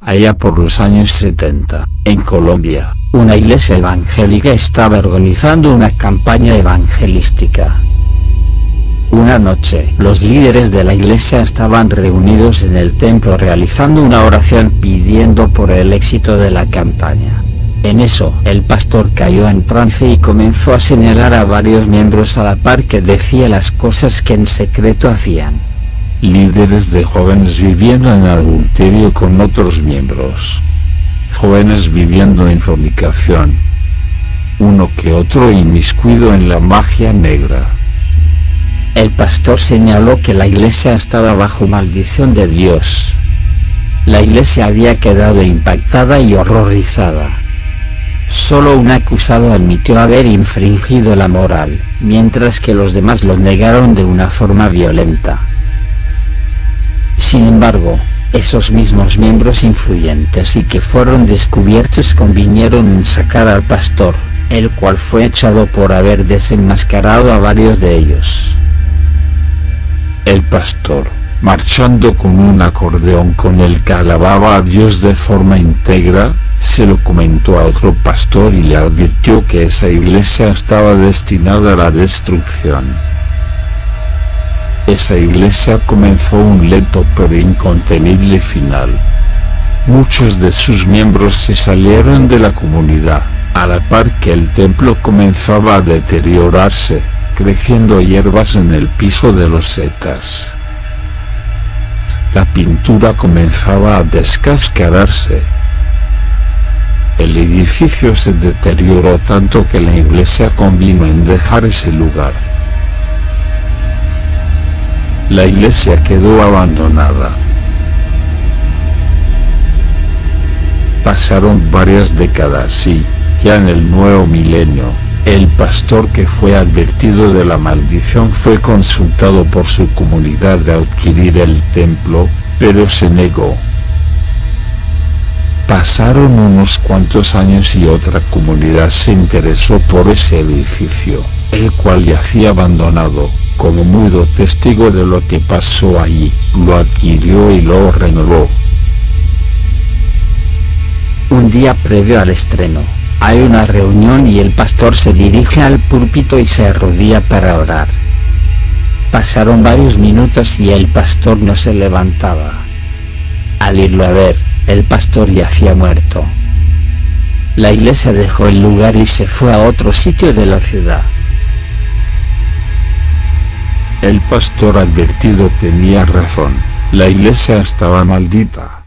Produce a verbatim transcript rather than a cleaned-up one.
Allá por los años setenta, en Colombia, una iglesia evangélica estaba organizando una campaña evangelística. Una noche, los líderes de la iglesia estaban reunidos en el templo realizando una oración pidiendo por el éxito de la campaña. En eso, el pastor cayó en trance y comenzó a señalar a varios miembros a la par que decía las cosas que en secreto hacían. Líderes de jóvenes viviendo en adulterio con otros miembros. Jóvenes viviendo en fornicación. Uno que otro inmiscuido en la magia negra. El pastor señaló que la iglesia estaba bajo maldición de Dios. La iglesia había quedado impactada y horrorizada. Solo un acusado admitió haber infringido la moral, mientras que los demás lo negaron de una forma violenta. Sin embargo, esos mismos miembros influyentes y que fueron descubiertos convinieron en sacar al pastor, el cual fue echado por haber desenmascarado a varios de ellos. El pastor, marchando con un acordeón con el que alababa a Dios de forma íntegra, se lo comentó a otro pastor y le advirtió que esa iglesia estaba destinada a la destrucción. Esa iglesia comenzó un lento pero incontenible final. Muchos de sus miembros se salieron de la comunidad, a la par que el templo comenzaba a deteriorarse, creciendo hierbas en el piso de los setas. La pintura comenzaba a descascararse. El edificio se deterioró tanto que la iglesia convino en dejar ese lugar. La iglesia quedó abandonada. Pasaron varias décadas y, ya en el nuevo milenio, el pastor que fue advertido de la maldición fue consultado por su comunidad de adquirir el templo, pero se negó. Pasaron unos cuantos años y otra comunidad se interesó por ese edificio, el cual yacía abandonado. Como mudo testigo de lo que pasó allí, lo adquirió y lo renovó. Un día previo al estreno, hay una reunión y el pastor se dirige al púlpito y se arrodilla para orar. Pasaron varios minutos y el pastor no se levantaba. Al irlo a ver, el pastor yacía muerto. La iglesia dejó el lugar y se fue a otro sitio de la ciudad. El pastor advertido tenía razón, la iglesia estaba maldita.